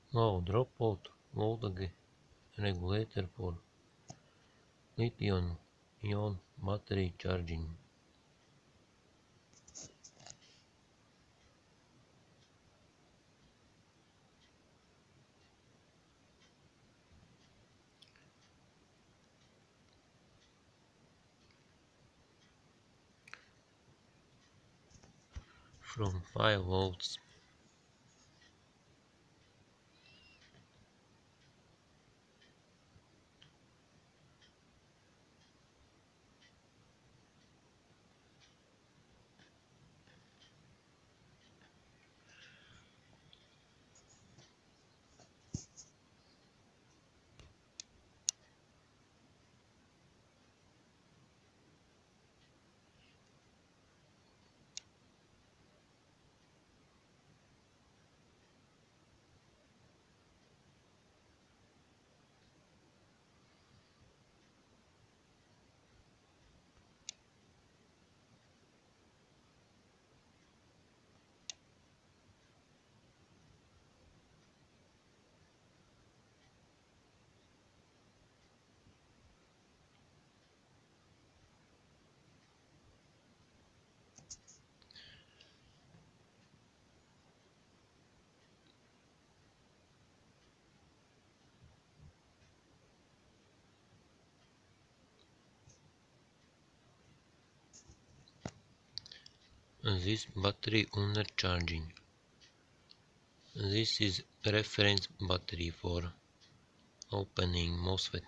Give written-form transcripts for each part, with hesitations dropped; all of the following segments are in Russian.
Low dropout voltage regulator for lithium-ion battery charging. From 5 volts this battery under charging. This is reference battery for opening MOSFET.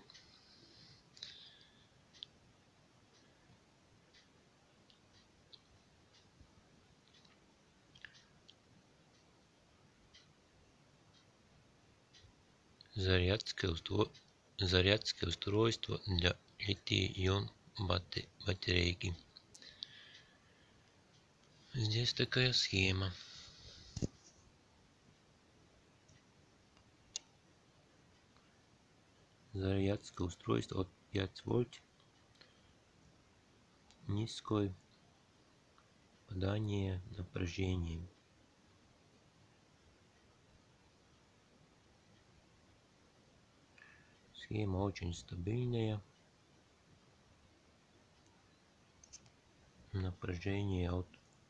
Зарядское устройство для литий-ион батарейки. Здесь такая схема. Зарядское устройство от 5 вольт. Низкое попадание напряжения. Схема очень стабильная. Напряжение от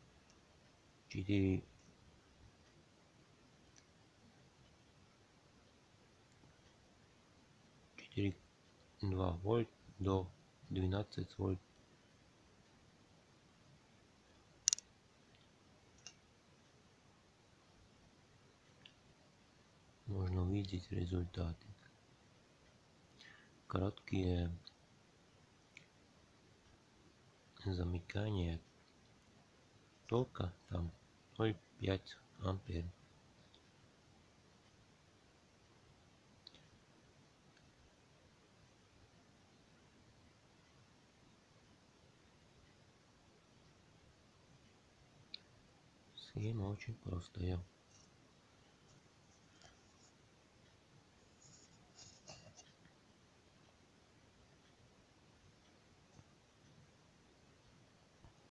4,2 вольт до 12 вольт. Можно увидеть результаты. Короткие замыкания тока там 0,5 ампер. Схема очень простая.